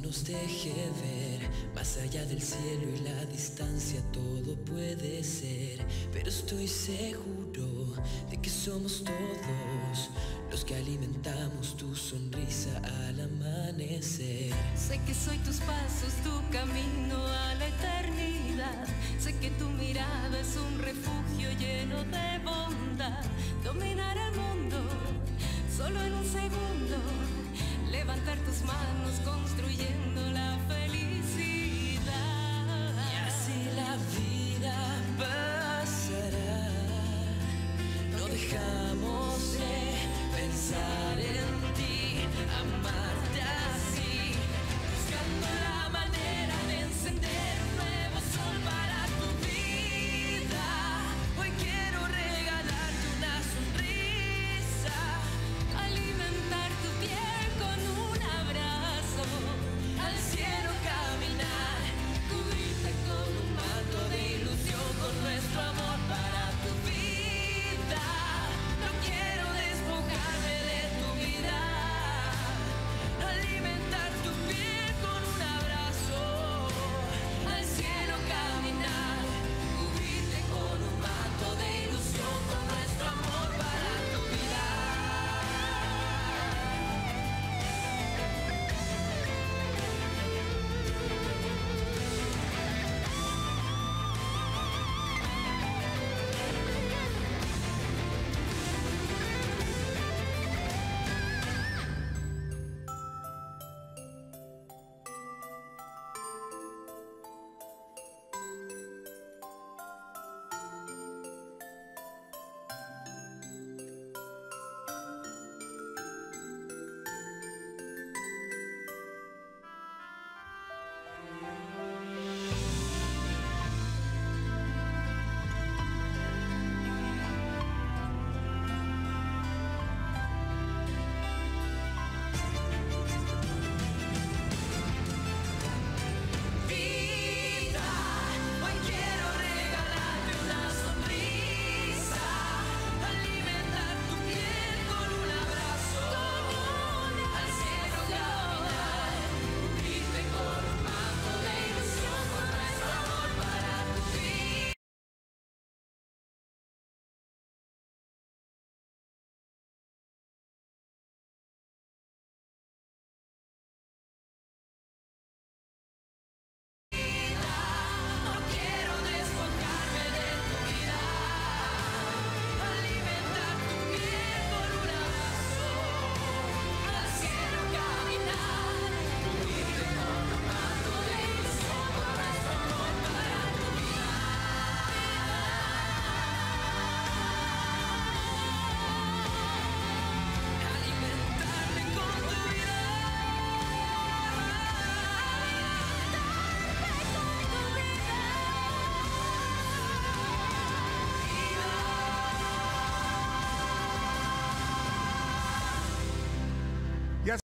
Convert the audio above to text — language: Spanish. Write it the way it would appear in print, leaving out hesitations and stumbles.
nos deje ver más allá del cielo y la distancia, todo puede ser. Pero estoy seguro de que somos todos los que alimentamos tu sonrisa al amanecer. Sé que soy tus pasos, tu camino a la eternidad. Sé que tu mirada es un refugio lleno de bondad. Dominar el mundo solo en un segundo, levantar tus manos